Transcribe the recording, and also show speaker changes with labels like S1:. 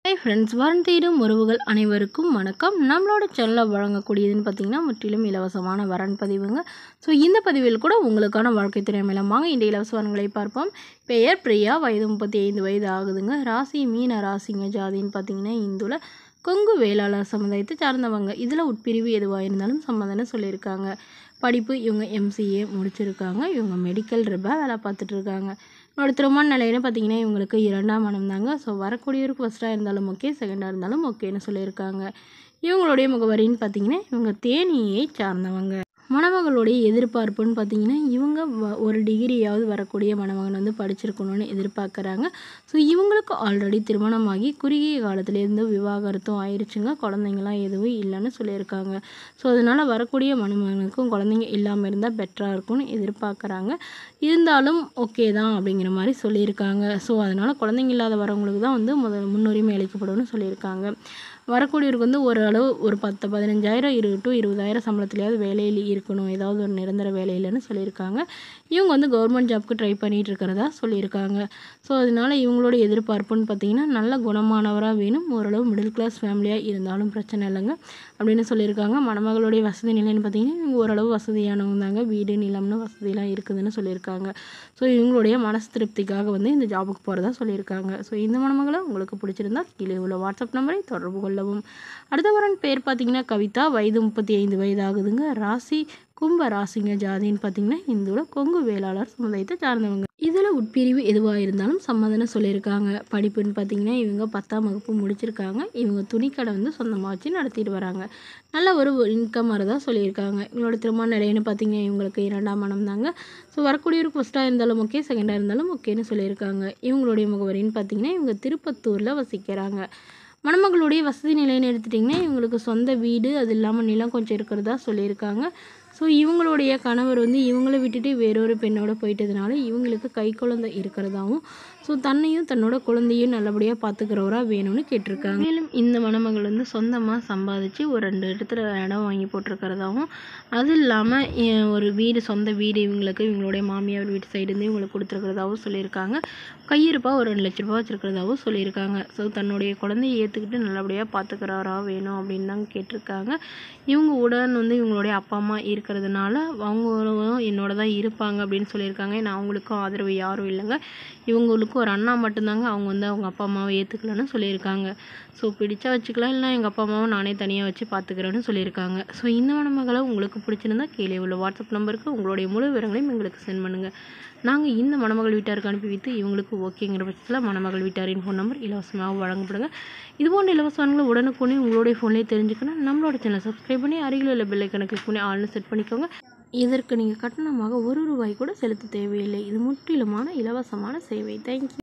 S1: Hi friends, வரம் தேடும் உறவுகள் அனைவருக்கும் வணக்கம். நம்மளோட சேனலில் வழங்கக்கூடியதுன்னு பார்த்தீங்கன்னா முற்றிலும் இலவசமான வரன் பதிவுங்க. ஸோ இந்த பதிவில் கூட உங்களுக்கான வாழ்க்கை துணை மூலமாக இந்த இலவச வரன்களை பார்ப்போம். பெயர் பிரியா, வயது 35 வயது ஆகுதுங்க. ராசி மீன ராசிங்க. ஜாதின்னு பார்த்தீங்கன்னா இந்துல கொங்கு வேளாளர் சமுதாயத்தை சார்ந்தவங்க. இதில் உட்பிரிவு எதுவாக இருந்தாலும் சம்மதம்னு சொல்லியிருக்காங்க. படிப்பு இவங்க MCA முடிச்சிருக்காங்க. இவங்க மெடிக்கல் ரெப்பாக வேலை பார்த்துட்ருக்காங்க. என்னோட திருமண நிலைன்னு பார்த்தீங்கன்னா இவங்களுக்கு 2ஆம் மனம் தாங்க. ஸோ வரக்கூடியவருக்கு ஃபஸ்ட்டாக இருந்தாலும் ஓகே, செகண்டாக இருந்தாலும் ஓகேன்னு சொல்லியிருக்காங்க. இவங்களுடைய முகவரின்னு பார்த்தீங்கன்னா இவங்க தேனியை சார்ந்தவங்க. மணமகளுடைய எதிர்பார்ப்புன்னு பார்த்தீங்கன்னா இவங்க ஒரு டிகிரியாவது வரக்கூடிய மணமகன் வந்து படிச்சிருக்கணும்னு எதிர்பார்க்குறாங்க. ஸோ இவங்களுக்கு ஆல்ரெடி திருமணமாகி குறுகிய காலத்துலேருந்து விவாகரத்தும் ஆயிடுச்சுங்க. குழந்தைங்களாம் எதுவும் இல்லைன்னு சொல்லியிருக்காங்க. ஸோ அதனால் வரக்கூடிய மணமகனுக்கும் குழந்தைங்க இல்லாமல் இருந்தால் பெட்டராக இருக்கும்னு எதிர்பார்க்குறாங்க. இருந்தாலும் ஓகே தான் அப்படிங்கிற மாதிரி சொல்லியிருக்காங்க. ஸோ அதனால் குழந்தைங்க இல்லாத வரவங்களுக்கு தான் வந்து முன்னுரிமை அளிக்கப்படும்னு சொல்லியிருக்காங்க. வரக்கூடியவருக்கு வந்து ஓரளவு ஒரு 10-15,000 to 20,000 சம்பளத்துலையாவது வேலையில் இருக்கணும், ஏதாவது ஒரு நிரந்தர வேலையில்னு சொல்லியிருக்காங்க. இவங்க வந்து கவர்மெண்ட் ஜாப்க்கு ட்ரை பண்ணிகிட்டு இருக்கிறதா சொல்லியிருக்காங்க. ஸோ அதனால் இவங்களோட எதிர்பார்ப்புன்னு பார்த்தீங்கன்னா நல்ல குணமானவராக வேணும், ஓரளவு மிடில் கிளாஸ் ஃபேமிலியாக இருந்தாலும் பிரச்சனை இல்லைங்க அப்படின்னு சொல்லியிருக்காங்க. மணமகளுடைய வசதி நிலைன்னு பார்த்தீங்கன்னா இவங்க ஓரளவு வசதியானவங்க தாங்க. வீடு நிலம்னு வசதியெலாம் இருக்குதுன்னு சொல்லியிருக்காங்க. ஸோ இவங்களுடைய மனசு திருப்திக்காக வந்து இந்த ஜாபுக்கு போகிறதா சொல்லியிருக்காங்க. ஸோ இந்த மணமகளை உங்களுக்கு பிடிச்சிருந்தா கீழே உள்ள வாட்ஸ்அப் நம்பரை தொடர்பு கொள்ளவும். அடுத்த வரன் பேர் பார்த்தீங்கன்னா கவிதா, வயது 35 வயது ஆகுதுங்க. ராசி கும்ப ராசிங்க. ஜாதின்னு பார்த்தீங்கன்னா இந்துல கொங்கு வேளாளர் சமுதாயத்தை சார்ந்தவங்க. இதில் உட்பிரிவு எதுவாக இருந்தாலும் சம்மதம்னு சொல்லியிருக்காங்க. படிப்புன்னு பார்த்தீங்கன்னா இவங்க 10ஆம் வகுப்பு முடிச்சிருக்காங்க. இவங்க துணிக்கடை வந்து சொந்தமாக வச்சு நடத்திட்டு வராங்க. நல்ல ஒரு இன்கம் வரதா சொல்லியிருக்காங்க. இவங்களோட திருமண நிலைன்னு பார்த்தீங்கன்னா இவங்களுக்கு 2ஆம் மனம் தாங்க. ஸோ வரக்கூடியவருக்கு ஃபஸ்ட்டாக இருந்தாலும் ஓகே, செகண்டாக இருந்தாலும் ஓகேன்னு சொல்லியிருக்காங்க. இவங்களுடைய முகவரின்னு பார்த்தீங்கன்னா இவங்க திருப்பத்தூரில் வசிக்கிறாங்க. மணமகளுடைய வசதி நிலைன்னு எடுத்துட்டிங்கன்னா இவங்களுக்கு சொந்த வீடு, அது இல்லாமல் நிலம் கொஞ்சம் இருக்கிறதா சொல்லியிருக்காங்க. ஸோ இவங்களுடைய கணவர் வந்து இவங்கள விட்டுட்டு வேறொரு பெண்ணோட போயிட்டதுனால இவங்களுக்கு கை குழந்தை இருக்கிறதாவும், ஸோ தன்னையும் தன்னோட குழந்தையும் நல்லபடியாக பார்த்துக்கிறவராக வேணும்னு கேட்டிருக்காங்க. மேலும் இந்த மணமகள் வந்து சொந்தமாக சம்பாதிச்சு ஒரு 2 இடத்துல இடம் வாங்கி போட்டிருக்கிறதாவும், அது இல்லாமல் ஒரு வீடு, சொந்த வீடு இவங்களுக்கு இவங்களுடைய மாமியார் வீட்டு சைடுலேருந்து இவங்களுக்கு கொடுத்துருக்கிறதாவும் சொல்லியிருக்காங்க. கையிருப்பாக ஒரு 2 லட்ச ரூபா வச்சுருக்கிறதாவும் சொல்லியிருக்காங்க. ஸோ தன்னுடைய குழந்தையை ஏற்றுக்கிட்டு நல்லபடியாக பார்த்துக்கிறவராக வேணும் அப்படின்னு தாங்க கேட்டிருக்காங்க. இவங்க உடன் வந்து இவங்களுடைய அப்பா அம்மா இருக்கிறதுனால அவங்களும் என்னோட தான் இருப்பாங்க அப்படின்னு சொல்லியிருக்காங்க. ஏன்னா அவங்களுக்கும் ஆதரவு யாரும் இல்லைங்க. இவங்களுக்கும் ஒரு அண்ணா மட்டும்தாங்க. அவங்க வந்து அவங்க அப்பா அம்மாவை ஏற்றுக்கலன்னு சொல்லியிருக்காங்க. ஸோ பிடிச்சா வச்சுக்கலாம், இல்லை எங்கள் அப்பா அம்மாவை நானே தனியாக வச்சு பார்த்துக்கிறேன்னு சொல்லியிருக்காங்க. ஸோ இந்த மணமகளை உங்களுக்கு பிடிச்சிருந்தா கீழே உள்ள வாட்ஸ்அப் நம்பருக்கு உங்களுடைய முழு விவரங்களையும் எங்களுக்கு சென்ட் பண்ணுங்கள். நாங்கள் இந்த மணமகள் வீட்டாருக்கு அனுப்பி வைத்து இவங்களுக்கு ஓகேங்கிற பட்சத்தில் மணமகள் வீட்டாரின் ஃபோன் நம்பர் இலவசமாக வழங்கப்படுங்க. இதுபோன்ற இலவசங்களை உடனுக்குடனே உங்களுடைய ஃபோன்லேயே தெரிஞ்சுக்கணும். நம்மளோட சேனலை சப்ஸ்கிரைப் பண்ணி அருகில் உள்ள பெல் ஐக்கனை கிளிக் பண்ணி ஆல்னு செட் பண்ணிக்கோங்க. இதற்கு நீங்கள் கட்டணமாக 1 ரூபாய் கூட செலுத்த தேவையில்லை. இது முற்றிலுமான இலவசமான சேவை. தேங்க்யூ.